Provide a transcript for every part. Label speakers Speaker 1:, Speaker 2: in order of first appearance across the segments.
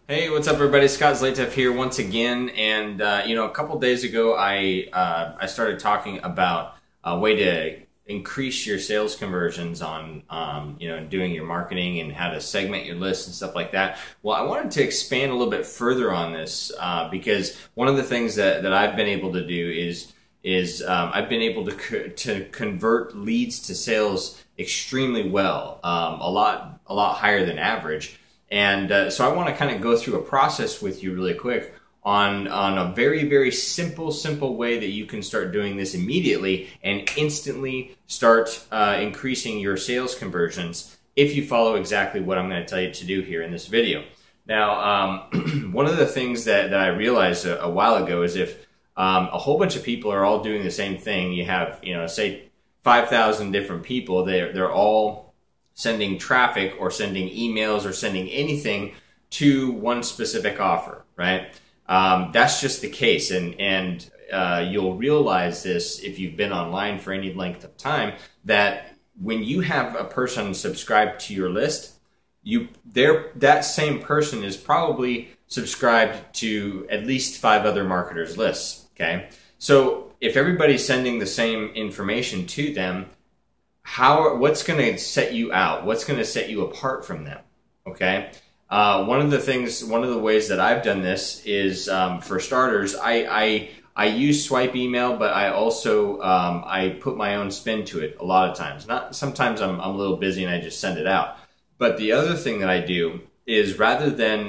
Speaker 1: Hey, what's up, everybody? Scott Zlatev here once again, and a couple days ago, I started talking about a way to increase your sales conversions on doing your marketing and how to segment your list and stuff like that. Well, I wanted to expand a little bit further on this because one of the things that I've been able to do is I've been able to convert leads to sales extremely well, a lot higher than average. And so I want to kind of go through a process with you really quick on a very, very simple way that you can start doing this immediately and instantly start increasing your sales conversions if you follow exactly what I'm going to tell you to do here in this video. Now, one of the things that I realized a while ago is if a whole bunch of people are all doing the same thing, you have, say 5,000 different people, they're all sending traffic or sending emails or sending anything to one specific offer, right? That's just the case, and you'll realize this if you've been online for any length of time, that when you have a person subscribed to your list, that same person is probably subscribed to at least 5 other marketers' lists, okay? So if everybody's sending the same information to them, what's going to set you out? What's going to set you apart from them? Okay. One of the ways that I've done this is, for starters, I use swipe email, but I also, I put my own spin to it a lot of times. Sometimes I'm a little busy and I just send it out. But the other thing that I do is rather than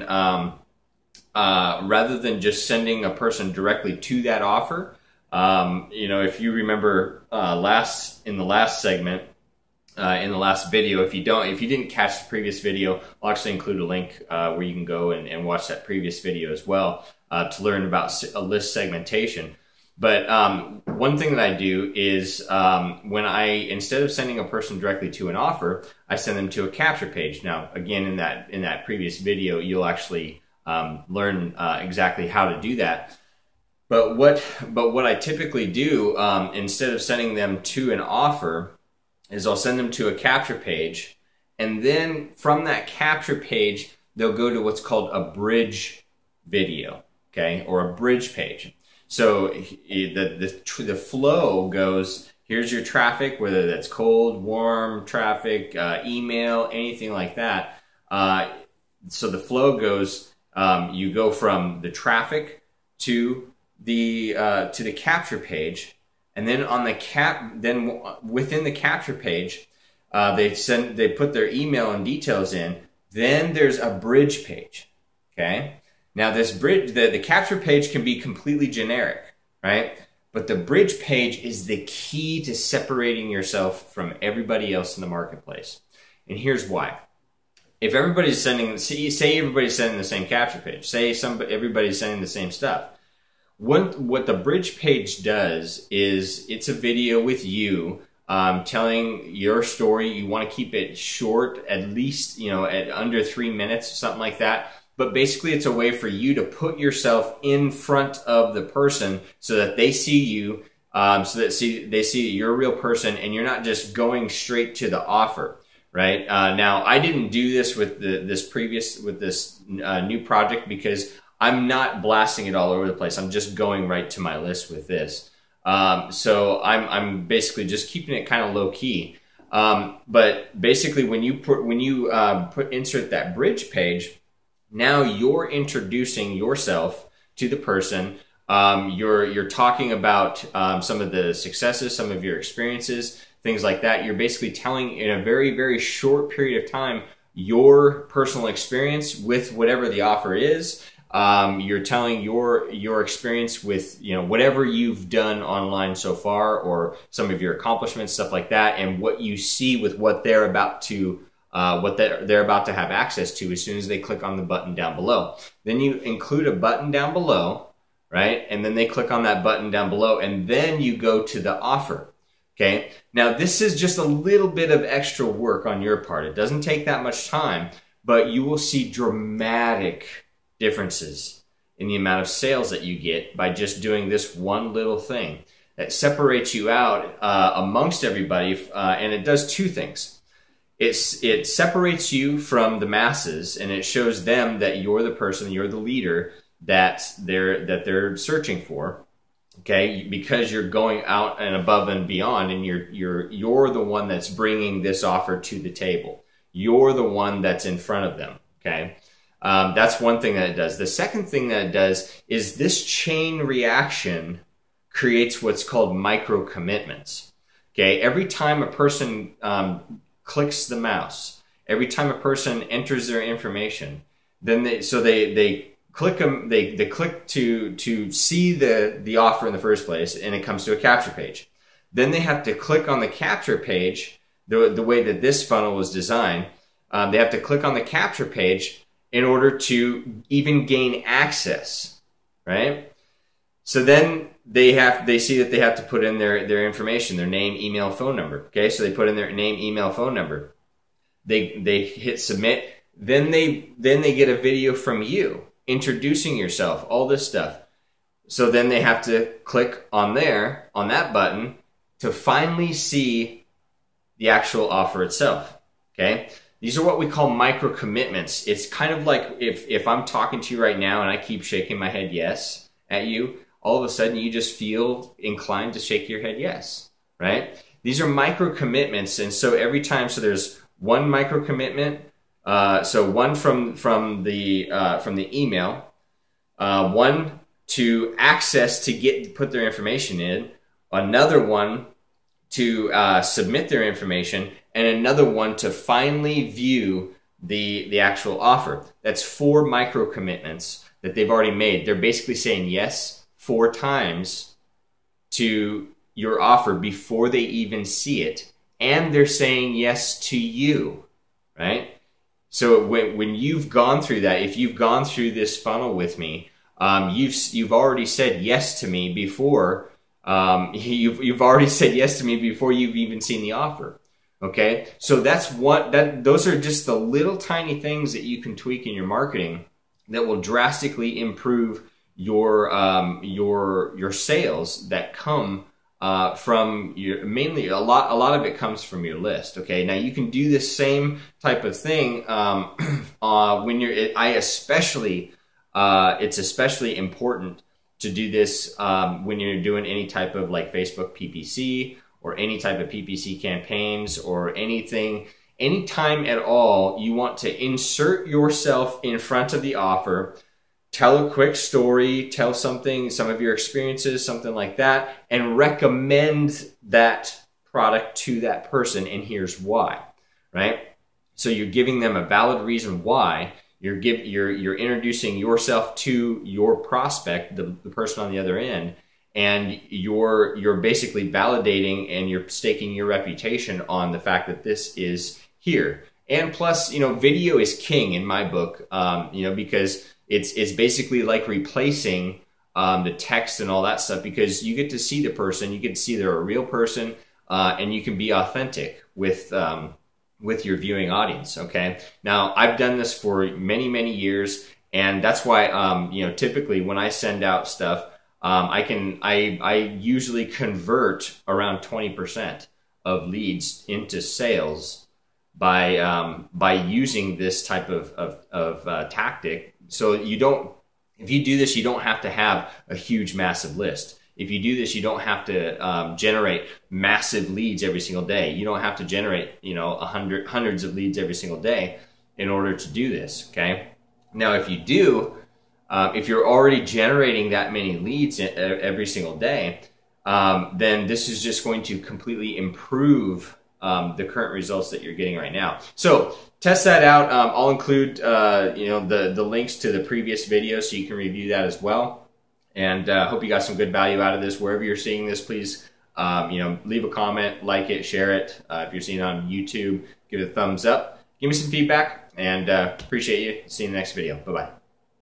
Speaker 1: just sending a person directly to that offer, if you remember in the last segment, in the last video, if you didn't catch the previous video, I'll actually include a link where you can go and watch that previous video as well to learn about a list segmentation. But one thing that I do is instead of sending a person directly to an offer, I send them to a capture page. Now, again, in that previous video, you'll actually learn exactly how to do that. But what I typically do, instead of sending them to an offer, is I'll send them to a capture page, and then from that capture page, they'll go to what's called a bridge video, okay, or a bridge page. So the flow goes, here's your traffic, whether that's cold, warm traffic, email, anything like that. So the flow goes, you go from the traffic to the capture page, and then within the capture page, they put their email and details in. Then there's a bridge page. Okay. Now this bridge, the capture page can be completely generic, right? But the bridge page is the key to separating yourself from everybody else in the marketplace. And here's why. If everybody's say everybody's sending the same capture page, everybody's sending the same stuff. What the bridge page does is it's a video with you telling your story. You want to keep it short, at least at under 3 minutes, something like that. But basically, it's a way for you to put yourself in front of the person so that they see you, so that they see that you're a real person and you're not just going straight to the offer. Right now, I didn't do this with this new project because I'm not blasting it all over the place. I'm just going right to my list with this. So I'm basically just keeping it kind of low key. But basically, when you insert that bridge page, now you're introducing yourself to the person. You're talking about some of the successes, some of your experiences, things like that. You're basically telling in a very, very short period of time your personal experience with whatever the offer is. You're telling your experience with whatever you've done online so far, or some of your accomplishments, stuff like that, and what you see with what they're about to have access to as soon as they click on the button down below. Then you include a button down below, right? And then they click on that button down below, and then you go to the offer. Okay. Now this is just a little bit of extra work on your part. It doesn't take that much time, but you will see dramatic differences in the amount of sales that you get by just doing this one little thing that separates you out amongst everybody. And it does 2 things. it separates you from the masses, and it shows them that you're the person, you're the leader that they're searching for. Okay, because you're going out and above and beyond, and you're the one that's bringing this offer to the table. You're the one that's in front of them. Okay, that's one thing that it does. The second thing that it does is this chain reaction creates what's called micro commitments. Okay, every time a person clicks the mouse, every time a person enters their information, then they click them. They click to see the offer in the first place, and it comes to a capture page. Then they have to click on the capture page. The way that this funnel was designed, they have to click on the capture page in order to even gain access, right? So then they see that they have to put in their information, their name, email, phone number. Okay, so they put in their name, email, phone number. They hit submit. Then they get a video from you introducing yourself, all this stuff. So then they have to click on that button to finally see the actual offer itself. Okay, these are what we call micro commitments. It's kind of like if I'm talking to you right now and I keep shaking my head yes at you, all of a sudden you just feel inclined to shake your head yes, right? These are micro commitments, and so every time, so there's one micro commitment. So one from the email, one to access to put their information in, another one to submit their information, and another one to finally view the actual offer. That's 4 micro commitments that they've already made. They're basically saying yes 4 times to your offer before they even see it, and they're saying yes to you, right? So when you've gone through that, if you've gone through this funnel with me, you've already said yes to me before. You've already said yes to me before you've even seen the offer. Okay, so those are just the little tiny things that you can tweak in your marketing that will drastically improve your sales that come from your, mainly a lot of it comes from your list. Okay, now you can do this same type of thing when you're. It's especially important to do this when you're doing any type of like Facebook PPC or any type of PPC campaigns or anything. Anytime at all you want to insert yourself in front of the offer, tell a quick story, tell something, some of your experiences, something like that, and recommend that product to that person, and here's why, right? So you're giving them a valid reason why. You're introducing yourself to your prospect, the person on the other end, and you're basically validating and you're staking your reputation on the fact that this is here. And plus, video is king in my book, because it's basically like replacing the text and all that stuff, because you get to see the person, you get to see they're a real person, and you can be authentic with your viewing audience. Okay. Now I've done this for many, many years, and that's why typically when I send out stuff, I usually convert around 20% of leads into sales by using this type of tactic. So if you do this, you don't have to have a huge, massive list. If you do this, you don't have to generate massive leads every single day. You don't have to generate, hundreds of leads every single day in order to do this. Okay. Now, if you do, if you're already generating that many leads every single day, then this is just going to completely improve the current results that you're getting right now. So test that out. I'll include the links to the previous video so you can review that as well. And hope you got some good value out of this. Wherever you're seeing this, please leave a comment, like it, share it. If you're seeing it on YouTube, give it a thumbs up. Give me some feedback, and appreciate you. See you in the next video. Bye-bye.